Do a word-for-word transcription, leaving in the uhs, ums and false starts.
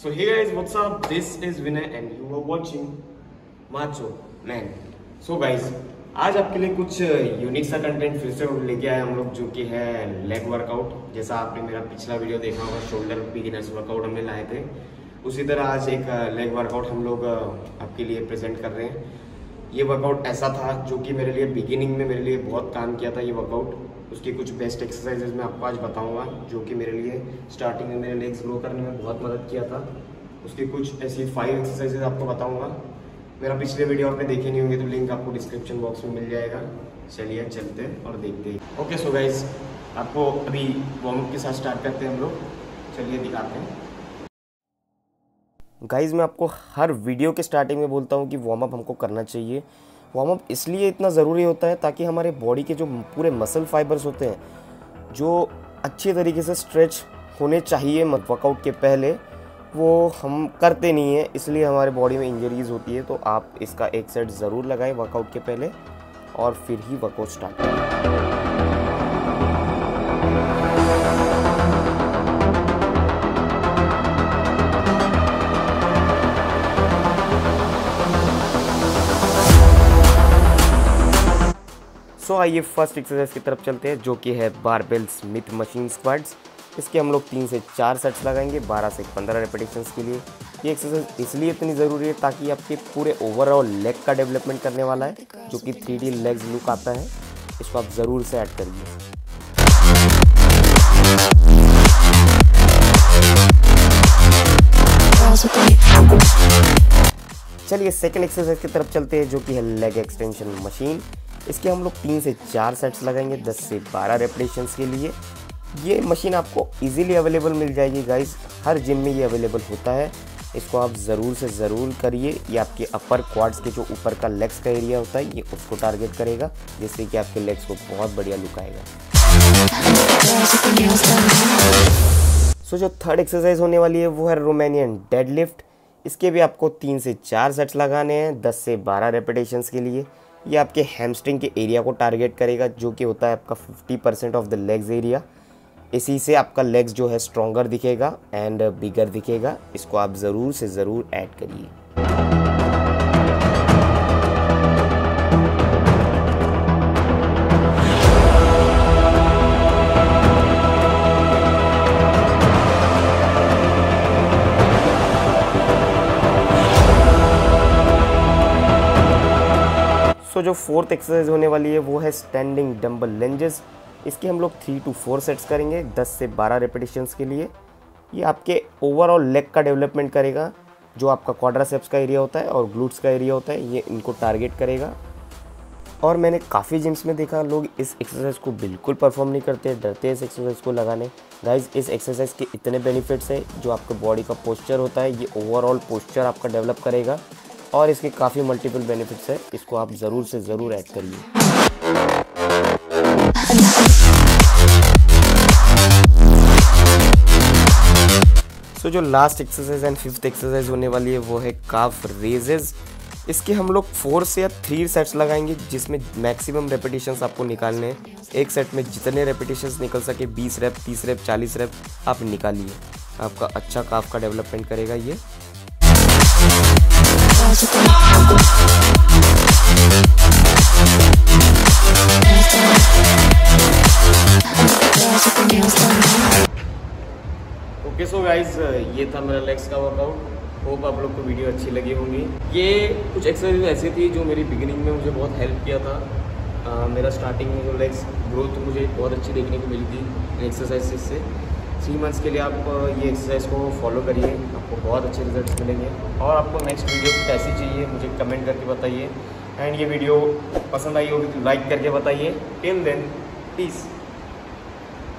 So hey guys, what's up? This is Vinay and you are watching Macho Man. So guys, आज आपके लिए कुछ unique सा content फिर से लेके आए हम लोग, जो कि है लेग वर्कआउट। जैसा आपने मेरा पिछला वीडियो देखा होगा, शोल्डर बिगिनर्स वर्कआउट हमने लाए थे, उसी तरह आज एक लेग वर्कआउट हम लोग आपके लिए प्रेजेंट कर रहे हैं। ये वर्कआउट ऐसा था जो कि मेरे लिए बिगिनिंग में मेरे लिए बहुत काम किया था। ये वर्कआउट, उसकी कुछ बेस्ट एक्सरसाइजेज मैं आपको आज बताऊंगा, जो कि मेरे लिए स्टार्टिंग में मेरे लेग्स ग्रो करने में बहुत मदद किया था। उसकी कुछ ऐसी फाइव एक्सरसाइजेज आपको बताऊंगा। मेरा पिछले वीडियो आपने देखे नहीं होंगे तो लिंक आपको डिस्क्रिप्शन बॉक्स में मिल जाएगा। चलिए चलते हैं और देखते हैं। ओके सो गाइज, आपको अभी वार्म अप के साथ स्टार्ट करते हैं हम लोग। चलिए दिखाते हैं। गाइज़, मैं आपको हर वीडियो के स्टार्टिंग में बोलता हूँ कि वार्म अप हमको करना चाहिए। वार्म अप इसलिए इतना ज़रूरी होता है ताकि हमारे बॉडी के जो पूरे मसल फाइबर्स होते हैं, जो अच्छे तरीके से स्ट्रेच होने चाहिए वर्कआउट के पहले, वो हम करते नहीं हैं, इसलिए हमारे बॉडी में इंजरीज़ होती है। तो आप इसका एक सेट ज़रूर लगाएं वर्कआउट के पहले और फिर ही वर्कआउट स्टार्ट करें। सो आइए फर्स्ट एक्सरसाइज की तरफ चलते हैं, जो कि है बारबेल स्मिथ मशीन स्क्वाट्स। इसके हम लोग तीन से चार सेट्स लगाएंगे बारह से पंद्रह रेपिटेशंस के लिए। ये एक्सरसाइज इसलिए इतनी ज़रूरी है ताकि आपके पूरे ओवरऑल लेग का डेवलपमेंट करने वाला है, जो कि थ्री डी लेग्स लुक आता है। इसको आप ज़रूर से ऐड करिए। चलिए सेकेंड एक्सरसाइज की तरफ चलते हैं, जो कि है लेग एक्सटेंशन मशीन। इसके हम लोग तीन से चार सेट्स लगाएंगे दस से बारह रेपिटेशंस के लिए। ये मशीन आपको इजीली अवेलेबल मिल जाएगी गाइस, हर जिम में ये अवेलेबल होता है। इसको आप ज़रूर से ज़रूर करिए। ये आपके अपर क्वाड्स के जो ऊपर का लेग्स का एरिया होता है, ये उसको टारगेट करेगा, जिससे कि आपके लेग्स को बहुत बढ़िया लुक आएगा। सो जो थर्ड एक्सरसाइज होने वाली है वो है रोमानियन डेडलिफ्ट। इसके भी आपको तीन से चार सेट्स लगाने हैं दस से बारह रेपिटेशंस के लिए। ये आपके हैमस्ट्रिंग के एरिया को टारगेट करेगा, जो कि होता है आपका fifty percent of the legs area. इसी से आपका लेग्स जो है स्ट्रॉन्गर दिखेगा एंड बिगर दिखेगा। इसको आप ज़रूर से ज़रूर ऐड करिए। सो so, जो फोर्थ एक्सरसाइज होने वाली है वो है स्टैंडिंग डंबल लंजेस। इसके हम लोग थ्री टू फोर सेट्स करेंगे दस से बारह रेपिटेशंस के लिए। ये आपके ओवरऑल लेग का डेवलपमेंट करेगा, जो आपका क्वाड्रासेप्स का एरिया होता है और ग्लूट्स का एरिया होता है, ये इनको टारगेट करेगा। और मैंने काफ़ी जिम्स में देखा लोग इस एक्सरसाइज को बिल्कुल परफॉर्म नहीं करते, डरते हैं इस एक्सरसाइज को लगाने। गाइज, इस एक्सरसाइज के इतने बेनिफिट्स हैं। जो आपके बॉडी का पोस्चर होता है, ये ओवरऑल पोस्चर आपका डेवलप करेगा और इसके काफ़ी मल्टीपल बेनिफिट्स है। इसको आप ज़रूर से ज़रूर ऐड करिए। सो so, जो last exercise and fifth exercise होने वाली है वो है काफ रेजेस। इसके हम लोग फोर से या थ्री सेट्स लगाएंगे, जिसमें मैक्सिमम रेपिटेशंस आपको निकालने हैं। एक सेट में जितने रेपिटेशंस निकल सके, बीस रेप, तीस रेप, चालीस रेप आप निकालिए। आपका अच्छा काफ का डेवलपमेंट करेगा ये। ओके सो गाइज, ये था मेरा लेग्स का वर्कआउट। होप आप लोग को वीडियो अच्छी लगी होंगी। ये कुछ एक्सरसाइज ऐसी थी जो मेरी बिगिनिंग में मुझे बहुत हेल्प किया था। आ, मेरा स्टार्टिंग में जो लेग्स ग्रोथ मुझे बहुत अच्छी देखने को मिली थी एक्सरसाइज से। थ्री मंथ्स के लिए आप ये एक्सरसाइज को फॉलो करिए, आपको बहुत अच्छे रिजल्ट्स मिलेंगे। और आपको नेक्स्ट वीडियो कैसी चाहिए मुझे कमेंट करके बताइए। एंड ये वीडियो पसंद आई होगी तो लाइक करके बताइए। Till then, piece.